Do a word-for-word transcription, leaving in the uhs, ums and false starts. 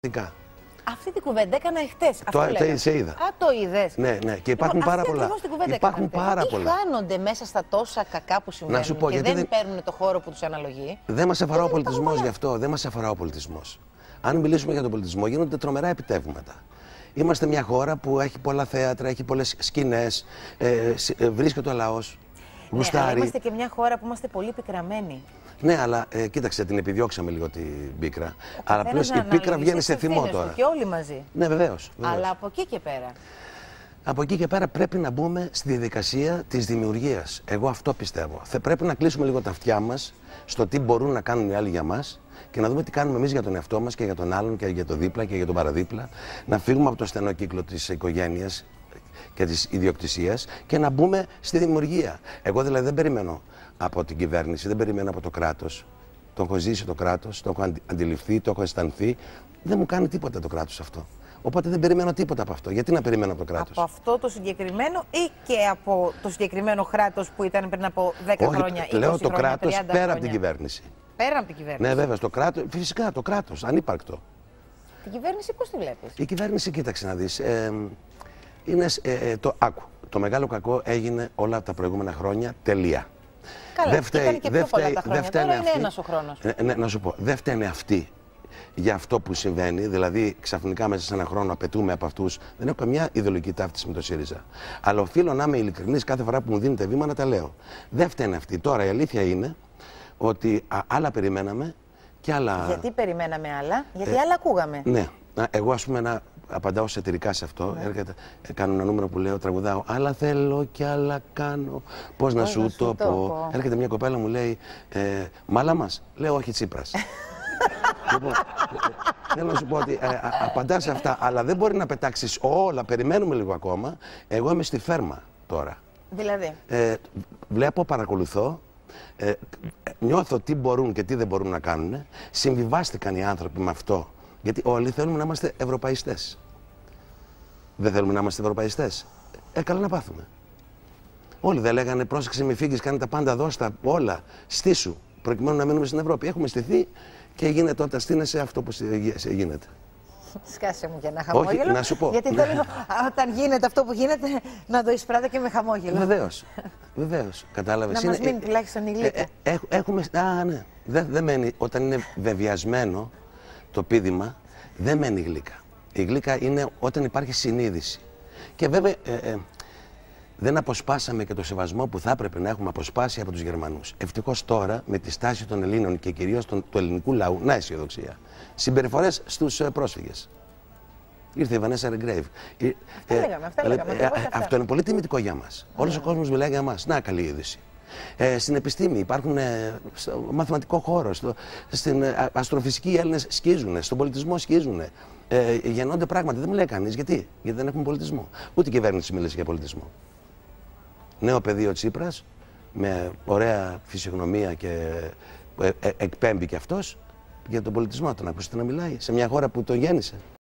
Αυτή την κουβέντα έκανα εχθές. Το, το σε είδα. Α, το είδες. Ναι, ναι. Και υπάρχουν λοιπόν, πάρα πολλά. Υπάρχουν πάρα πολλά. Τι χάνονται μέσα στα τόσα κακά που συμβαίνουν να σου πω, και γιατί δεν δεν... παίρνουν το χώρο που τους αναλογεί. Δεν μας αφορά ο πολιτισμός γι' αυτό. Δεν μας αφορά ο πολιτισμός. Αν μιλήσουμε για τον πολιτισμό, γίνονται τρομερά επιτεύγματα. Είμαστε μια χώρα που έχει πολλά θέατρα, έχει πολλές σκηνές, ε, ε, βρίσκεται ο λαός, ναι, γουστάρει. Αλλά είμαστε και μια χώρα που είμαστε πολύ πικραμένοι. Ναι, αλλά ε, κοίταξε, την επιδιώξαμε λίγο την πίκρα. Ο αλλά πλέον η πίκρα βγαίνει σε θυμό τώρα. Και όλοι μαζί. Ναι, βεβαίως. Αλλά από εκεί και πέρα. Από εκεί και πέρα πρέπει να μπούμε στη διαδικασία της δημιουργίας. Εγώ αυτό πιστεύω. Θα πρέπει να κλείσουμε λίγο τα αυτιά μας στο τι μπορούν να κάνουν οι άλλοι για μας και να δούμε τι κάνουμε εμείς για τον εαυτό μας και για τον άλλον και για το δίπλα και για τον παραδίπλα. Να φύγουμε από το στενό κύκλο της οικογένειας και της ιδιοκτησίας και να μπούμε στη δημιουργία. Εγώ δηλαδή δεν περιμένω από την κυβέρνηση, δεν περιμένω από το κράτος. Το έχω ζήσει το κράτος, το έχω αντιληφθεί, το έχω αισθανθεί. Δεν μου κάνει τίποτα το κράτος αυτό. Οπότε δεν περιμένω τίποτα από αυτό. Γιατί να περιμένω από το κράτος? Από αυτό το συγκεκριμένο ή και από το συγκεκριμένο κράτος που ήταν πριν από δέκα Όχι, χρόνια, είκοσι λέω το χρόνια, κράτος τριάντα πέρα χρόνια. από την κυβέρνηση. Πέρα από την κυβέρνηση. Ναι, βέβαια, στο κράτος, φυσικά το κράτος, ανύπαρκτο. Την κυβέρνηση πώς τη βλέπεις? Η κυβέρνηση, κοίταξε να δεις. Ε, είναι, ε, ε, το, άκου, το μεγάλο κακό έγινε όλα τα προηγούμενα χρόνια, τελεία. Καλά, δεν φταίει, ήταν και πιο πολλά τα χρόνια. Τώρα είναι αυτοί, ένας ο χρόνος. Ναι, ναι, να σου πω, δεν φταίνε αυτοί για αυτό που συμβαίνει. Δηλαδή, ξαφνικά μέσα σε ένα χρόνο απαιτούμε από αυτούς. Δεν έχω καμιά ιδεολογική ταύτιση με το ΣΥΡΙΖΑ. Αλλά οφείλω να είμαι ειλικρινής κάθε φορά που μου δίνετε βήμα να τα λέω. Δεν φταίνε αυτοί. Τώρα η αλήθεια είναι ότι α, άλλα περιμέναμε και άλλα. Γιατί περιμέναμε άλλα, γιατί ε, άλλα ακούγαμε. Ναι. Εγώ, ας πούμε, να απαντάω σατυρικά σε αυτό. Ναι. Έρχεται, κάνω ένα νούμερο που λέω, τραγουδάω. Άλλα θέλω και άλλα κάνω. Πώς να σου να το, το πω. πω. Έρχεται μια κοπέλα μου λέει, ε, μάλα μας. Λέω, όχι, Τσίπρας. Λοιπόν, θέλω να σου πω ότι ε, απαντά σε αυτά, αλλά δεν μπορεί να πετάξεις όλα. Περιμένουμε λίγο ακόμα. Εγώ είμαι στη φέρμα τώρα. Δηλαδή. Ε, βλέπω, παρακολουθώ. Ε, νιώθω τι μπορούν και τι δεν μπορούν να κάνουν. Συμβιβάστηκαν οι άνθρωποι με αυτό. Γιατί όλοι θέλουμε να είμαστε ευρωπαϊστές. Δεν θέλουμε να είμαστε ευρωπαϊστές. Ε, καλά να πάθουμε. Όλοι δεν λέγανε πρόσεξε, μη φύγεις, κάνε τα πάντα, δώστα όλα. Στήσου, προκειμένου να μείνουμε στην Ευρώπη. Έχουμε στηθεί και γίνεται όταν στείνεσαι αυτό που γίνεται. Σκάσε μου και ένα χαμόγελο. Όχι, να σου πω. Γιατί θέλω όταν γίνεται αυτό που γίνεται να το εισπράττω και με χαμόγελο. Βεβαίως. Βεβαίως. Κατάλαβες. Να μας μείνει τουλάχιστον η γλύκα. Ε, ε, έχουμε. Α, ναι. Δεν δε μένει. Όταν είναι βεβαιασμένο το πείδημα, δεν μένει η γλύκα. Η γλύκα είναι όταν υπάρχει συνείδηση. Και βέβαια ε, ε, δεν αποσπάσαμε και το σεβασμό που θα έπρεπε να έχουμε αποσπάσει από τους Γερμανούς. Ευτυχώς τώρα με τη στάση των Ελλήνων και κυρίως του ελληνικού λαού, να αισιοδοξία, συμπεριφορές στους ε, πρόσφυγες. Ήρθε η Βανέσα Ρεγκρέιβ. Αυτά λέγαμε, αυτά λέγαμε. Ε, ε, αυτό είναι πολύ τιμητικό για μας. Mm. Όλος ο κόσμος μιλάει για μας. Να, καλή είδηση. Ε, στην επιστήμη υπάρχουν, ε, στο μαθηματικό χώρο, στο, στην ε, αστροφυσική οι Έλληνες σκίζουν, στον πολιτισμό σκίζουν. Ε, γεννώνται πράγματα. Δεν μου λέει κανείς γιατί. Γιατί δεν έχουμε πολιτισμό. Ούτε η κυβέρνηση μίλησε για πολιτισμό. Νέο παιδί ο Τσίπρας, με ωραία φυσιογνωμία και ε, ε, εκπέμπει και αυτός για τον πολιτισμό. Τον ακούσετε να μιλάει σε μια χώρα που τον γέννησε.